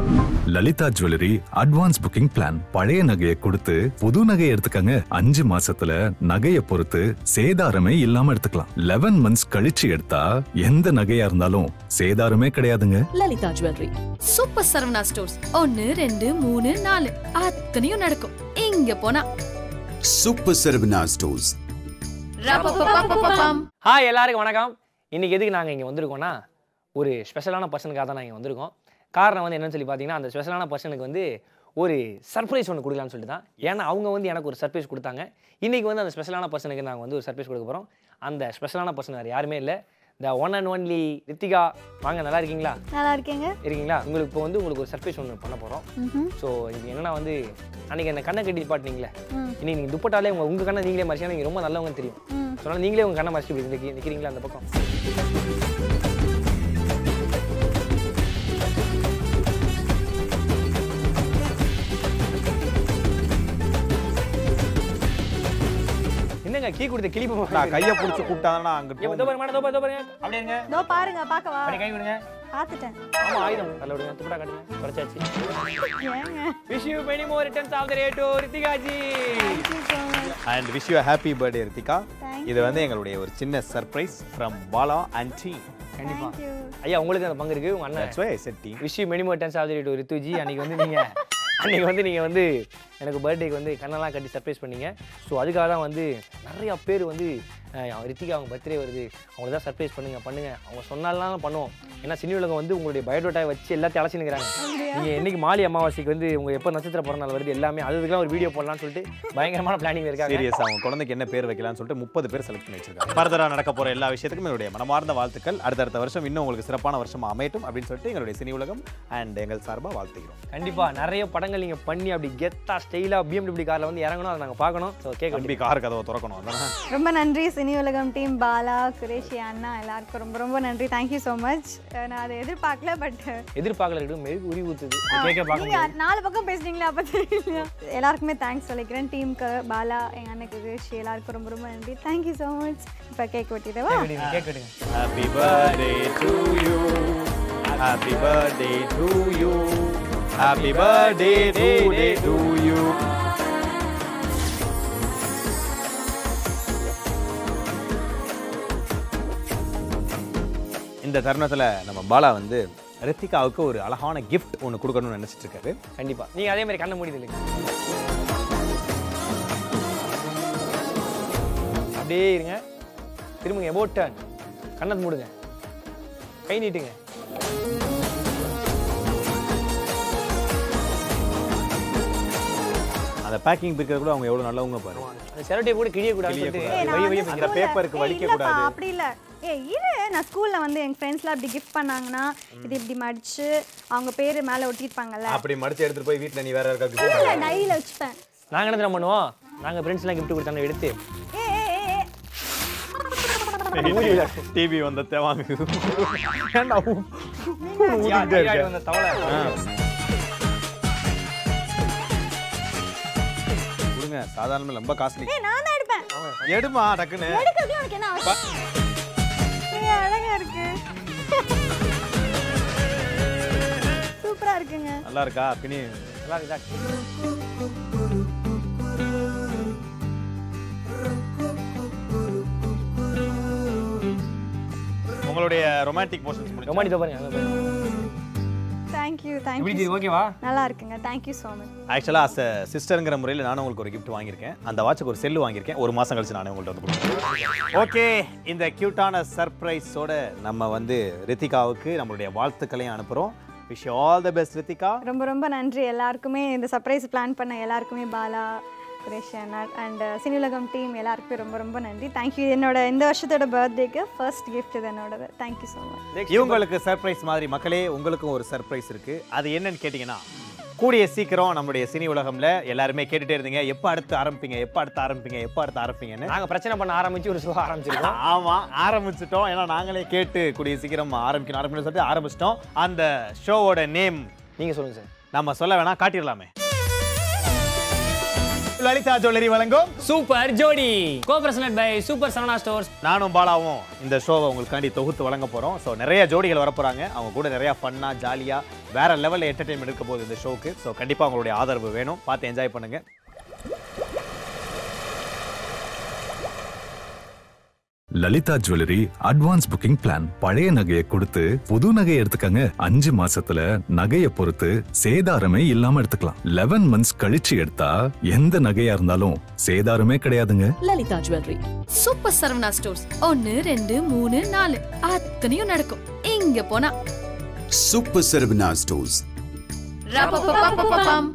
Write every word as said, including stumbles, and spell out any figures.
Lalitha jewellery advance booking plan. பழைய நகையை கொடுத்து புது நகையை எடுத்துக்கங்க. அஞ்சு மாசத்துல நகையை பொறுத்து சேதாரமே இல்லாம எடுத்துக்கலாம். லெவன் மந்த்ஸ் கழிச்சு எடுத்தா எந்த நகையா இருந்தாலும் சேதாரமே கிடையாதுங்க. Lalitha jewellery super Saravana stores ஒன்னு ரெண்டு மூணு நாலு அத்தனையும் நடக்கும் இங்க போனா. Super Saravana stores. ஹாய் எல்லாருக்கும் வணக்கம். இன்னைக்கு எதுக்கு நாங்கள் இங்கே வந்திருக்கோம்னா ஒரு ஸ்பெஷலான பர்சனுக்காக தான் நாங்கள் இங்கே வந்திருக்கோம். காரணம் வந்து என்னன்னு சொல்லி பார்த்தீங்கன்னா அந்த ஸ்பெஷலான பர்சனுக்கு வந்து ஒரு சர்ப்ரைஸ் ஒன்று கொடுக்கலான்னு சொல்லிட்டு தான். ஏன்னா அவங்க வந்து எனக்கு ஒரு சர்ப்ரைஸ் கொடுத்தாங்க. இன்றைக்கி வந்து அந்த ஸ்பெஷலான பர்சனுக்கு நாங்கள் வந்து ஒரு சர்ப்ரைஸ் கொடுக்க போகிறோம். அந்த ஸ்பெஷலான பர்சன் வேறு யாருமே இல்லை, the one and only Rithika. வாங்க, நல்லா இருக்கீங்களா? நல்லா இருக்கீங்க. இருக்கீங்களா? உங்களுக்கு இப்போ வந்து உங்களுக்கு ஒரு சர்ப்ரைஸ் ஒன்று பண்ண போகிறோம். ஸோ இது என்னன்னா வந்து அன்றைக்கி அந்த கண்ணை கட்டி பாட்டினீங்களே, இன்னைக்கு நீங்கள் துப்பட்டாலே உங்கள் உங்கள் கண்ணை நீங்களே மறைச்சா நீங்கள் ரொம்ப நல்லவங்க தெரியும். ஸோ அதனால் நீங்களே உங்கள் கண்ணை மறைச்சி இப்படி நிற்கிறீங்களா அந்த பக்கம்? என்னங்க கீ கொடுத்த கிளிப்பு நான் கையை பிடிச்சி கூப்பிட்டாதானா அங்க ஏ தோ பாருங்க, தோ பாருங்க, தோ பாருங்க. அப்படியே இருங்க. தோ பாருங்க, பார்க்கவா? அப்படி கை விடுங்க. பார்த்துட்டேன். ஆமா, ஆயுதம் நல்ல விடுங்க. துப்பட்டா காட்டுங்க. குறைச்சாச்சு. ஏங்க? Wish you many more returns of the day to Rithika ji. Thank you so much. and wish you a happy birthday Rithika. Thank இது வந்து எங்களுடைய ஒரு சின்ன surprise from Bala and team. கண்டிப்பா. Thank you. ஐயா உங்களுக்கு அந்த பங்கு இருக்கு. உங்க அண்ணன் That's why I said team. Wish you many more returns of the day to Rithu ji. அன்னைக்கு வந்து நீங்க அன்றைக்கி வந்து நீங்கள் வந்து எனக்கு பர்த்டேக்கு வந்து கண்ணெல்லாம் கட்டி சர்ப்ரைஸ் பண்ணீங்க. ஸோ அதுக்காக தான் வந்து நிறையா பேர் வந்து ரித்திகா அவங்க பர்த்டே வருது, அவங்களுக்கு தான் சர்ப்ரைஸ் பண்ணுங்கள் பண்ணுங்கள் அவங்க சொன்னாலாம் பண்ணுவோம். ஏன்னா சினி உலகம் வந்து உங்களுடைய பயோடேட்டாவை வச்சு எல்லாத்தையும் அலசினுக்கிறாங்க. நீங்கள் என்றைக்கு மாலி அமாவாசைக்கு வந்து உங்கள் எப்போ நட்சத்திர பிறந்தநாள் வருது எல்லாமே அதுக்கெல்லாம் ஒரு வீடியோ போடலாம்னு சொல்லிட்டு பயங்கரமான பிளானிங் இருக்காங்க. சீரியஸாக அவங்க குழந்தைக்கு என்ன பேர் வைக்கலாம்னு சொல்லிட்டு முப்பது பேர் செலக்ட் பண்ணி வச்சிருக்காங்க. ஃபர்தராக நடக்க போகிற எல்லா விஷயத்துக்கும் என்னுடைய மனமார்ந்த வாழ்த்துக்கள். அடுத்தடுத்த வருஷம் இன்னும் உங்களுக்கு சிறப்பான வருஷம் அமையட்டும் அப்படின்னு சொல்லிட்டு எங்களுடைய சினி உலகம் அண்ட் எங்கள் சார்பாக வாழ்த்துக்கிறோம். கண்டிப்பாக நிறைய படங்கள் நீங்கள் பண்ணி அப்படி கெத்தா ஸ்டைலாக பிஎம்டபிள்யூ காரில் வந்து இறங்கணும், அதை நாங்கள் பார்க்கணும். ஸோ கேட்க கம்பி கார் கதவை திறக்கணும். அதான் ரொம்ப நன்றி சினி உலகம் டீம், பாலா, குரேஷி அண்ணா எல்லாருக்கும் ரொம்ப ரொம்ப நன்றி. Thank you so much. நான் அதை எதிர்பார்க்கல, பட் எதிர்பார்க்கல மெழுகு உரி ஊற்றுது. கேட்க பார்க்க நாலு பக்கம் பேசுனீங்களா அப்போ தெரியலையா? எல்லாருக்குமே தேங்க்ஸ் சொல்லிக்கிறேன். டீமுக்கு, பாலா, எங்கள் அண்ணனுக்கு, குரேஷி எல்லாருக்கும் ரொம்ப ரொம்ப நன்றி. Thank you so much. இப்போ கேக் வெட்டிடவா? கேட்குங்க. Happy birthday to you, happy birthday to you, happy birthday to you. இந்த தருணத்தில் நம்ம பாலா வந்து ரித்திகாவுக்கு ஒரு அழகான கிஃப்ட் ஒன்று கொடுக்கணும்னு நினைச்சிட்டு இருக்காரு. கண்டிப்பா நீங்க அதே மாதிரி கண்ண மூடிது இல்லைங்க, அப்படியே இருங்க. திரும்புங்க, எபோட் டர்ன். கண்ணை மூடுங்க, கை நீட்டுங்க. அந்த பேக்கிங் பிரிக்கிறது கூட அவங்க எவ்வளவு நல்லவங்க பாருங்க. அந்த செலோடேப் கூட கிழிய கூடாது, அந்த பேப்பருக்கு வலிக்க கூடாது. அப்படி இல்ல, ஏ இரு, நான் ஸ்கூல்ல வந்து எங்க ஃப்ரெண்ட்ஸ்லாம் அப்படி கிஃப்ட் பண்ணாங்கன்னா இது இப்படி மடிச்சு அவங்க பேரு மேல ஒட்டிருப்பாங்கல்ல, அப்படி மடிச்சு எடுத்துட்டு போய் வீட்ல நீ வேற யாருக்கா கிஃப்ட் இல்ல டைரியில வச்சுப்பேன். நாங்க என்ன தெரியுமா பண்ணுவோம், நாங்க ஃப்ரெண்ட்ஸ் எல்லாம் கிஃப்ட் கொடுத்தாங்க எடுத்து ஏ ஏ ஏ டிவி வந்த தேவாங்க ஏண்டா ஊதிட்டே இருக்க அந்த தவளை குடுங்க. சாதாரணமா ரொம்ப காஸ்ட்லி. ஏ நான் தான் எடுப்பேன். எடுமா டக்குன்னு. எடுக்கிறதுக்கு உனக்கு என்ன அவசியம்? ஏ அழகா இருக்கு, சூப்பரா இருக்குங்க. நல்லா இருக்கா? பினி நல்லா இருக்கா? உங்களுடைய ரொமான்டிக் போர்ஷன்ஸ் முடிஞ்சு. ரொமான்டிக் பாருங்க. Thank you, thank you. இப்படி ஓகேவா? நல்லா இருக்குங்க. Thank you so much. ஆக்சுவலா as a சிஸ்டர்ங்கற முறையில் நானும் உங்களுக்கு ஒரு gift வாங்கியிருக்கேன். அந்த வாட்சுக்கு ஒரு செல்லு வாங்கியிருக்கேன். ஒரு மாசம் கழிச்சு நானே உங்கள்ட்ட வந்து கொடுக்குறேன். ஓகே, இந்த கியூட்டான சர்ப்ரைஸோட நம்ம வந்து ரித்திகாவுக்கு நம்மளுடைய வாழ்த்துக்களையும் அனுப்புறோம். Wish you all the best Rithika. ரொம்ப ரொம்ப நன்றி எல்லாருக்குமே, இந்த சர்ப்ரைஸ் பிளான் பண்ண எல்லாருக்குமே, பாலா, குரேஷன் அண்ட் சினி உலகம் டீம் எல்லாருக்குமே ரொம்ப ரொம்ப நன்றி. தேங்க்யூ. என்னோட இந்த வருஷத்தோட பர்த்டேக்கு ஃபர்ஸ்ட் கிஃப்ட் இது என்னோடது. Thank you so much. இவங்களுக்கு சர்ப்ரைஸ் மாதிரி மக்களே உங்களுக்கும் ஒரு சர்ப்ரைஸ் இருக்கு. அது என்னன்னு கேட்டிங்கன்னா, கூடிய சீக்கிரம் நம்மளுடைய சினி உலகம்ல எல்லாருமே கேட்டுட்டே இருந்தீங்க, எப்போ அடுத்து ஆரம்பிப்பீங்க எப்போ அடுத்து ஆரம்பிப்பீங்க எப்போ அடுத்து ஆரம்பிப்பீங்கன்னு. நாங்கள் பிரச்சனை பண்ண ஆரம்பிச்சு ஒரு ஷோ ஆரம்பிச்சிருக்கோம். ஆமாம், ஆரம்பிச்சிட்டோம். ஏன்னா நாங்களே கேட்டு கூடிய சீக்கிரம் ஆரம்பிக்கணும் ஆரம்பிக்கணும்னு சொல்லிட்டு ஆரம்பிச்சிட்டோம். அந்த ஷோவோட நேம் நீங்கள் சொல்லுங்கள் சார். நம்ம சொல்ல வேணாம், காட்டிடலாமே. லலிதா ஜுவல்லரி வழங்கும் super Jodi, co-present by super Saravana stores. நானும் பாலாவும் இந்த ஷோவை உங்களுக்காண்டி தொகுத்து வழங்க போகிறோம். ஸோ நிறைய ஜோடிகள் வரப்போகிறாங்க. அவங்க கூட நிறையா ஃபன்னாக ஜாலியாக வேற லெவலில் என்டர்டெயின்மெண்ட் இருக்க போகுது இந்த ஷோக்கு. ஸோ கண்டிப்பாக உங்களுடைய ஆதரவு வேணும். பார்த்து என்ஜாய் பண்ணுங்க. Lalitha jewellery advance booking plan. பழைய நகையை கொடுத்து புது நகையை எடுத்துக்கங்க. அஞ்சு மாசத்துல நகையை பொறுத்து சேதாரமே இல்லாம எடுத்துக்கலாம். லெவன் மந்த்ஸ் கழிச்சு எடுத்தா எந்த நகையா இருந்தாலும் சேதாரமே கிடையாதுங்க. Lalitha jewellery super Saravana stores ஒன்னு ரெண்டு மூணு நாலு அத்தனையும் நடக்கும் இங்க போனா. Super Saravana Stores. ரப்பப்பப்பப்பப்பம்.